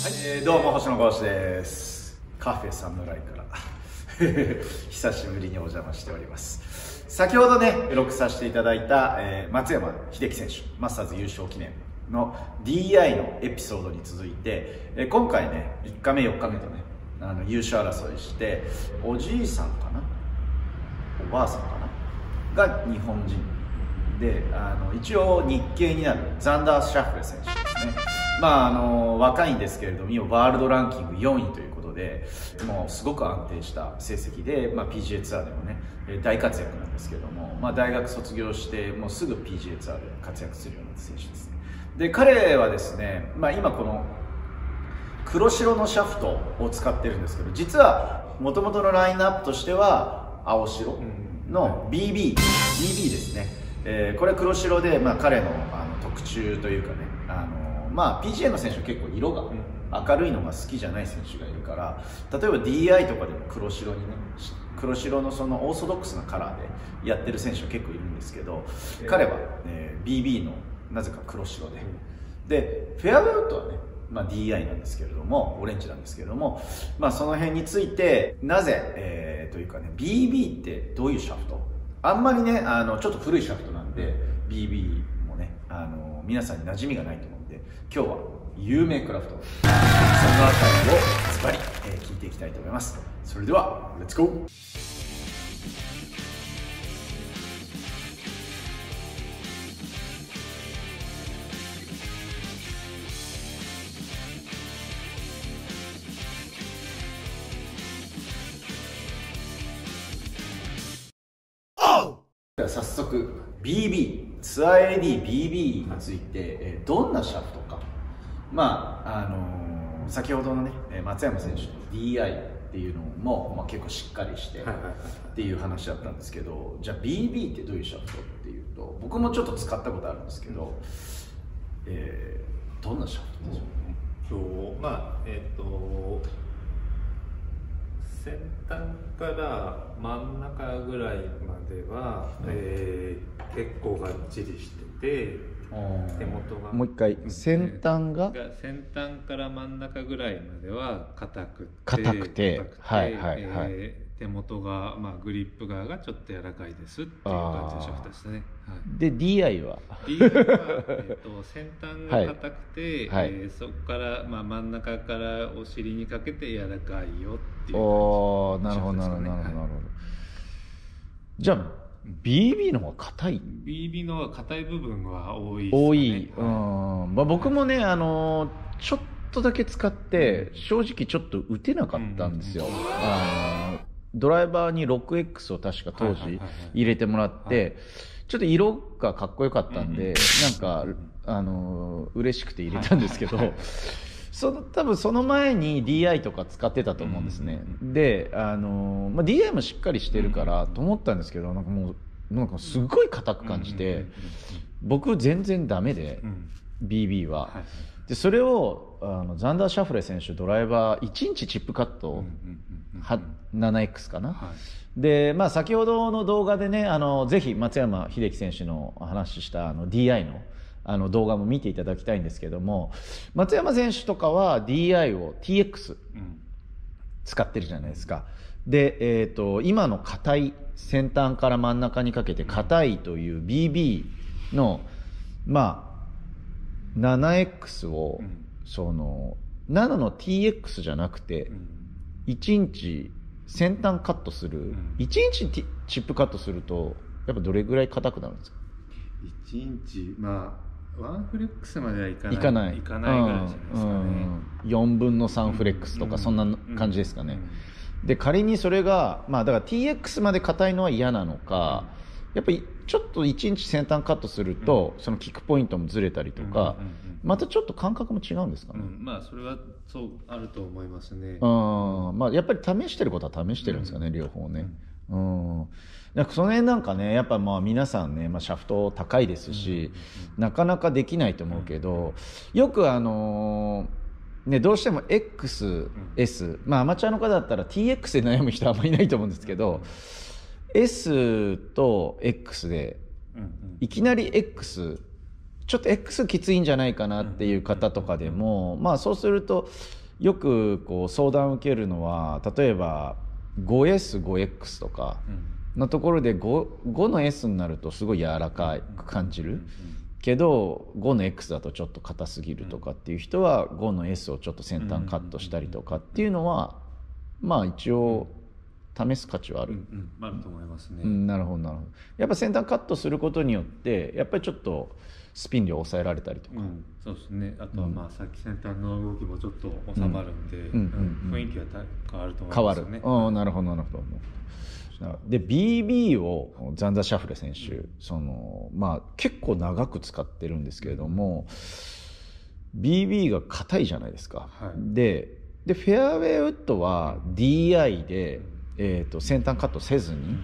どうも星野剛志です。カフェ侍から久しぶりにお邪魔しております。先ほどね録させていただいた、松山英樹選手マスターズ優勝記念の DI のエピソードに続いて、今回ね3日目4日目とね優勝争いして、おじいさんかなおばあさんかなが日本人で、一応日系になるザンダー・シャッフレ選手ですね。若いんですけれども今ワールドランキング4位ということで、もうすごく安定した成績で、PGA ツアーでもね大活躍なんですけども、大学卒業してもうすぐ PGA ツアーで活躍するような選手ですね。で彼はですね、今この黒白のシャフトを使ってるんですけど、実はもともとのラインナップとしては青白の BB ですね。これ黒白で、彼の特注というかね、PGA の選手は結構色が明るいのが好きじゃない選手がいるから、例えば DI とかでも黒白にね、黒白のそのオーソドックスなカラーでやってる選手は結構いるんですけど、彼は、BB のなぜか黒白で、フェアウェイウッドはね、DI なんですけれども、オレンジなんですけれども、その辺についてなぜ、というかね BB ってどういうシャフト、あんまりねちょっと古いシャフトなんで BB もね皆さんに馴染みがないと思うんで、今日は有名クラフトそのあたりをズバリ聞いていきたいと思います。それではレッツゴー。では早速 BB ツアー AD BB について、どんなシャフトか、先ほどのね松山選手の DI っていうのも、結構しっかりしてっていう話だったんですけど、じゃあ BB ってどういうシャフトっていうと、僕もちょっと使ったことあるんですけど、どんなシャフトでしょうね。 先端から真ん中ぐらいまでは、結構がっちりしてて、手元がもう一回、先端から真ん中ぐらいまでは硬くて手元が、グリップ側がちょっと柔らかいですっていう感じのシャフトですね。 で DI は先端が硬くて、そこから、真ん中からお尻にかけて柔らかいよっていう感じのシャフトですかね。 なるほど。じゃあ BB の方が硬い？ BB の方が硬い部分は多いですかね。 僕もねちょっとだけ使って正直ちょっと打てなかったんですよ。ドライバーに 6X を確か当時入れてもらって、ちょっと色がかっこよかったんで、嬉しくて入れたんですけど、多分その前に DI とか使ってたと思うんですね。でDI もしっかりしてるからと思ったんですけど、なんかすごい硬く感じて、僕全然ダメで BB は。でそれをザンダー・シャフレ選手ドライバー1インチチップカット、7X かな、で先ほどの動画でねぜひ松山英樹選手の話したDI の動画も見ていただきたいんですけども、松山選手とかは DI を TX 使ってるじゃないですか。で、今の硬い先端から真ん中にかけて硬いという BB の7X を、7の TX じゃなくて1インチ先端カットする、1インチチップカットするとやっぱどれぐらい硬くなるんですか ？1インチワンフレックスまではいかないぐらいじゃないですかね。 4分の3フレックスとかそんな感じですかね。で仮にそれがだから TX まで硬いのは嫌なのか、やっぱりちょっと1インチ先端カットすると、そのキックポイントもずれたりとか、またちょっと感覚も違うんですかね。 それはそうあると思いますね。 やっぱり試してることは試してるんですかね、両方ね。なんかその辺なんかねやっぱ皆さんね、シャフト高いですし、なかなかできないと思うけど、よくどうしても XS、アマチュアの方だったら TX で悩む人はあんまりいないと思うんですけど、S と X でいきなり X ちょっと X きついんじゃないかなっていう方とかでも、まあそうするとよくこう相談を受けるのは、例えば 5S5X とかのところで 5の S になるとすごい柔らかく感じるけど5の X だとちょっと硬すぎるとかっていう人は5の S をちょっと先端カットしたりとかっていうのはまあ一応試す価値はある。 あると思いますね。 なるほどなるほど。やっぱ先端カットすることによってやっぱりちょっとスピン量抑えられたりとか、 そうですね。あとはまあさっき先端の動きもちょっと収まるんで、雰囲気は変わると思いますよね。 変わる。なるほどなるほど。で BB をザンダー・シャフレ選手、まあ結構長く使ってるんですけれども、BB が硬いじゃないですか。でフェアウェイウッドは DI で、先端カットせずに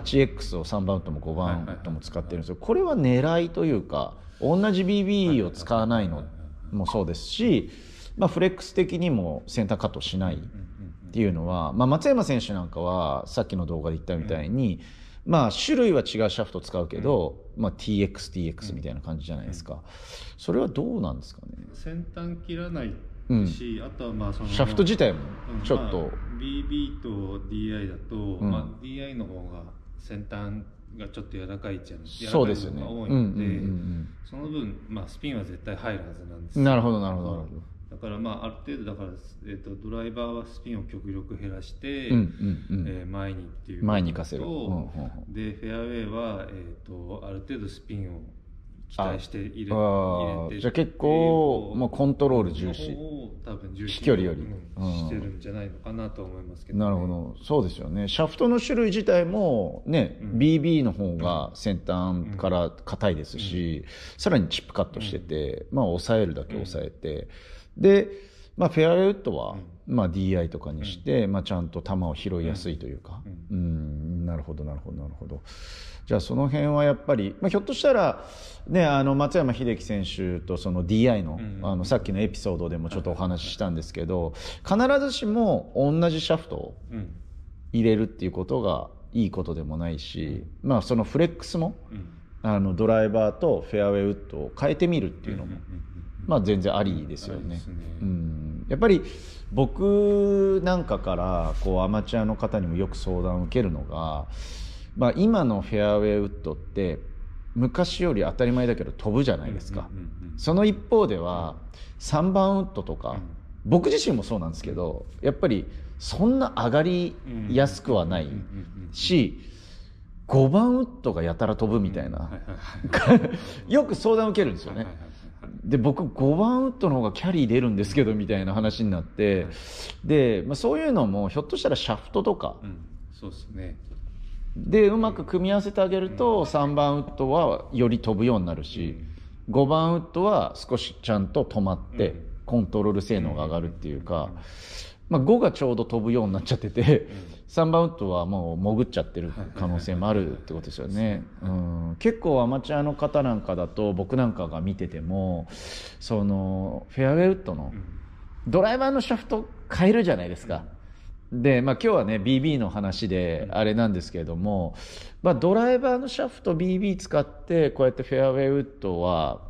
8X を3番ウッドも5番ウッドも使ってるんですよ。これは狙いというか、同じ BB を使わないのもそうですし、まあ、フレックス的にも先端カットしないっていうのは、まあ、松山選手なんかはさっきの動画で言ったみたいに、まあ、種類は違うシャフトを使うけど、まあ、TX みたいな感じじゃないですか。それはどうなんですかね。 先端切らないし、あとはまあそのシャフト自体もちょっと、 BB と DI だと、まあ、DI の方が先端がちょっと柔らかいじゃん、 そうですよね、 柔らかいのが多いので、その分、まあ、スピンは絶対入るはずなんですよ。 なるほどなるほど。 だからまあある程度だから、ドライバーはスピンを極力減らして、前にっていう前に行かせる。 でフェアウェイは、ある程度スピンを期待して入れて、 じゃあ結構もうコントロール重視、 多分重視飛距離よりしてるんじゃないのかなと思いますけど、 なるほど。そうですよね。シャフトの種類自体もね、BB の方が先端から硬いですし、さらにチップカットしてて、まあ抑えるだけ抑えて、で、まあ、フェアウェイウッドは、まあ、DI とかにして、まあ、ちゃんと球を拾いやすいというか、なるほどなるほどなるほど。じゃあその辺はやっぱり、まあ、ひょっとしたら、ね、松山英樹選手とその DI の、さっきのエピソードでもちょっとお話ししたんですけど、必ずしも同じシャフトを入れるっていうことがいいことでもないし、まあ、そのフレックスも、ドライバーとフェアウェイウッドを変えてみるっていうのも、まあ、全然ありですよね。やっぱり僕なんかからこうアマチュアの方にもよく相談を受けるのが、まあ、今のフェアウェイウッドって昔より当たり前だけど飛ぶじゃないですか。その一方では3番ウッドとか、僕自身もそうなんですけど、やっぱりそんな上がりやすくはないし、5番ウッドがやたら飛ぶみたいなよく相談を受けるんですよね。で僕5番ウッドの方がキャリー出るんですけどみたいな話になって、で、まあ、そういうのもひょっとしたらシャフトとか、 そうですね、 でうまく組み合わせてあげると3番ウッドはより飛ぶようになるし、5番ウッドは少しちゃんと止まってコントロール性能が上がるっていうか、まあ、5がちょうど飛ぶようになっちゃってて、3番ウッドはもう潜っちゃってる可能性もあるってことですよね。結構アマチュアの方なんかだと、僕なんかが見ててもそのフェアウェイウッドのドライバーのシャフト変えるじゃないですか。で、まあ、今日はね BB の話であれなんですけれども、まあ、ドライバーのシャフト BB 使ってこうやってフェアウェイウッドは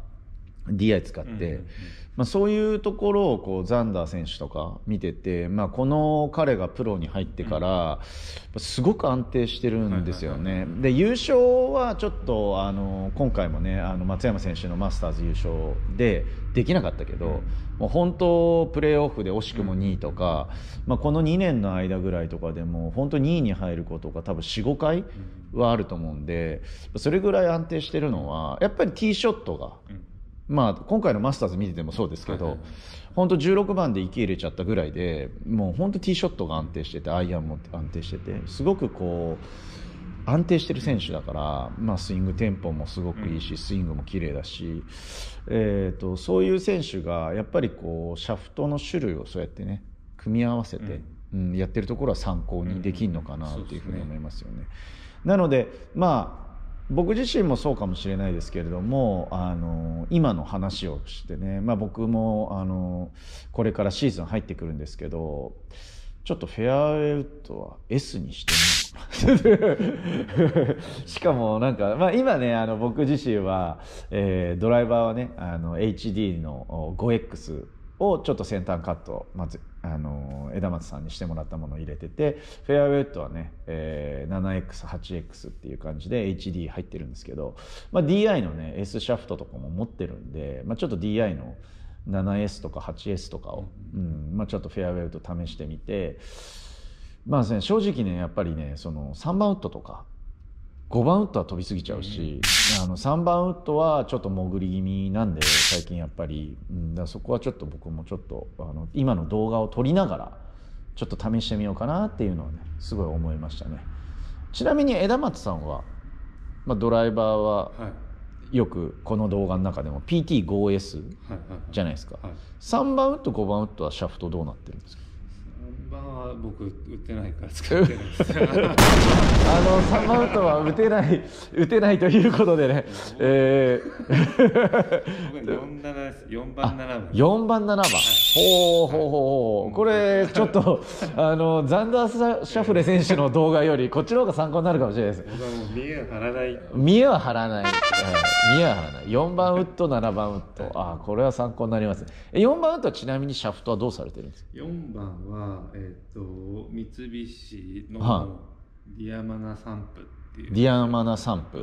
DI 使って、まあ、そういうところをこうザンダー選手とか見てて、まあ、この彼がプロに入ってからすごく安定してるんですよね。で優勝はちょっと今回もね松山選手のマスターズ優勝できなかったけど、もう本当プレーオフで惜しくも2位とか、まあ、この2年の間ぐらいとかでも本当2位に入ることが多分 4,5 回はあると思うんで、それぐらい安定してるのはやっぱりティーショットが、まあ、今回のマスターズ見ててもそうですけど、本当16番で息入れちゃったぐらいで、もう本当ティーショットが安定してて、アイアンも安定してて、すごくこう安定してる選手だから、まあ、スイングテンポもすごくいいし、スイングも綺麗だし、そういう選手がやっぱりこうシャフトの種類をそうやってね組み合わせて、やってるところは参考にできるのかなというふうに思いますよね。なのでまあ僕自身もそうかもしれないですけれども、今の話をしてね、まあ、僕もこれからシーズン入ってくるんですけど、 ちょっとフェアウェイウッドは S にしてみようかなしかもなんか、まあ、今ね僕自身は、ドライバーはねHD の 5X をちょっと先端カット、まず枝松さんにしてもらったものを入れてて、フェアウェイウッドはね、7X、8X っていう感じで HD 入ってるんですけど、まあ、DI のね S シャフトとかも持ってるんで、まあ、ちょっと DI の 7S とか 8S とかを、まあ、ちょっとフェアウェイウッド試してみて、まあね、正直ねやっぱりねその3番ウッドとか5番ウッドは飛びすぎちゃうし、3番ウッドはちょっと潜り気味なんで最近やっぱり、だからそこはちょっと僕もちょっと今の動画を撮りながらちょっと試してみようかなっていうのはねすごい思いましたね。ちなみに枝松さんは、まあ、ドライバーはよくこの動画の中でも PT5S じゃないですか。3番ウッド5番ウッドはシャフトどうなってるんですか 3番は僕打ってないから使ってないです3 番ウッドは打てないということでね、 僕4番7番 4番7番、ほうこれちょっとザンダー・シャフレ選手の動画よりこっちの方が参考になるかもしれないです。 僕はもう見栄は張らない、 見栄は張らない、4番ウッド7番ウッド、これは参考になります。4番ウッドはちなみにシャフトはどうされてるんですか ？4番は、三菱のディアマナサンプっていう、 ディアマナサンプ、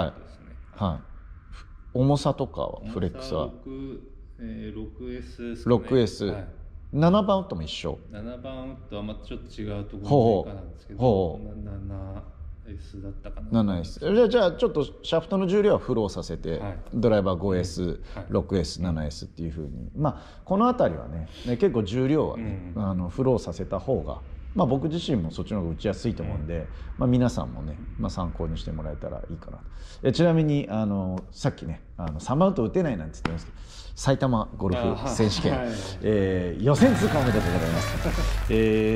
重さとかはフレックスは 6S ですね。6S、7番ウッドも一緒。 7番ウッドはまたちょっと違うところなんですけど、7S だったかな。 7S。じゃあちょっとシャフトの重量はフローさせて、ドライバー 5S、6S、7S っていう風に、まあこの辺りはね結構重量はね、フローさせた方が、まあ、僕自身もそっちの方が打ちやすいと思うんで、まあ、皆さんもね、まあ、参考にしてもらえたらいいかな。ちなみにさっきね3番ウッド打てないなんて言ってますけど、埼玉ゴルフ選手権、予選通過おめでとうございます。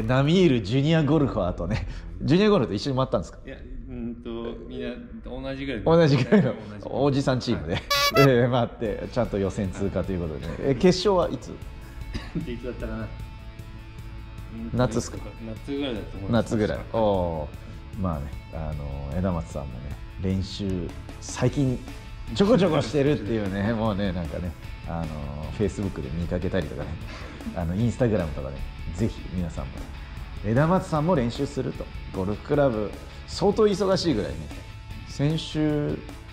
ナミールジュニアゴルファーとね、ジュニアゴルフと一緒に回ったんですか？ いやみんな同じぐらいのおじさんチームで、回ってちゃんと予選通過ということでね、決勝はいつ？ いつだったかな。 夏ですか？ 夏ぐらいだと思います。 夏ぐらい。まあね枝松さんもね練習最近ちょこちょこしてるっていうねもうねなんかねフェイスブックで見かけたりとかねインスタグラムとかねぜひ皆さんも枝松さんも練習すると。ゴルフクラブ相当忙しいぐらいね、先週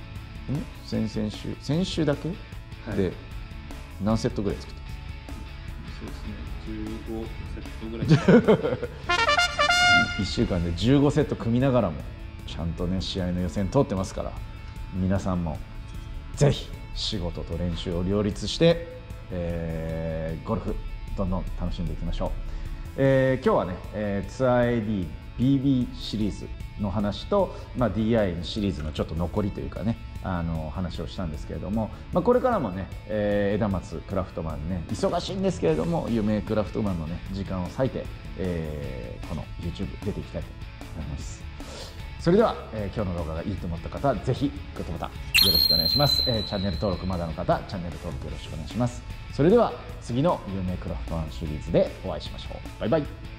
だけで何セットぐらい作ってます？ そうですね、15セットぐらい 1週間で15セット組みながらもちゃんとね試合の予選通ってますから、皆さんもぜひ仕事と練習を両立して、ゴルフどんどん楽しんでいきましょう。今日はね、ツアー AD、BB シリーズの話と、DI シリーズのちょっと残りというかね話をしたんですけれども、これからもね、枝松クラフトマンね忙しいんですけれども有名クラフトマンのね時間を割いて、この YouTube 出ていきたいと思います。それでは、今日の動画がいいと思った方はぜひグッドボタンよろしくお願いします。チャンネル登録まだの方チャンネル登録よろしくお願いします。それでは次の有名クラフトマンシリーズでお会いしましょう。バイバイ。